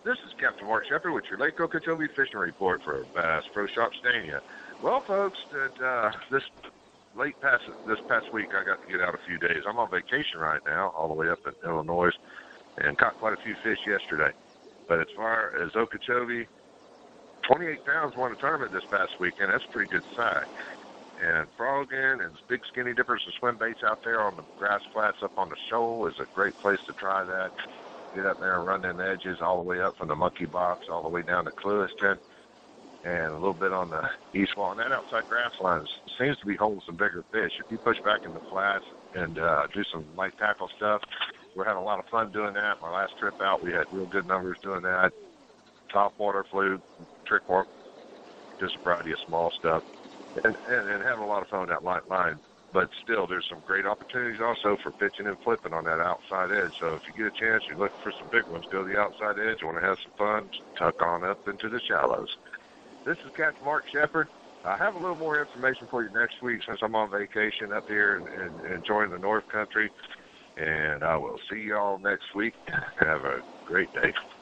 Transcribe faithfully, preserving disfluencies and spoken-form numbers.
This is Captain Mark Shepard with your Lake Okeechobee Fishing Report for Bass Pro Shop Stania. Well, folks, that uh, this late past this past week, I got to get out a few days. I'm on vacation right now, all the way up in Illinois, and caught quite a few fish yesterday. But as far as Okeechobee, twenty-eight pounds won a tournament this past weekend. That's a pretty good size. And frogging and big skinny dippers and swim baits out there on the grass flats up on the shoal is a great place to try that. Get up there and run them edges all the way up from the monkey box all the way down to Clewiston and a little bit on the east wall. And that outside grass line seems to be holding some bigger fish. If you push back in the flats and uh, do some light tackle stuff, we're having a lot of fun doing that. My last trip out, we had real good numbers doing that. Top water, fluke, trick work, just a variety of small stuff. And, and, and having a lot of fun with that light line. But still, there's some great opportunities also for pitching and flipping on that outside edge. So if you get a chance, you're looking for some big ones, go to the outside edge. You want to have some fun, tuck on up into the shallows. This is Captain Mark Shepard. I have a little more information for you next week since I'm on vacation up here and, and enjoying the North Country. And I will see you all next week. Have a great day.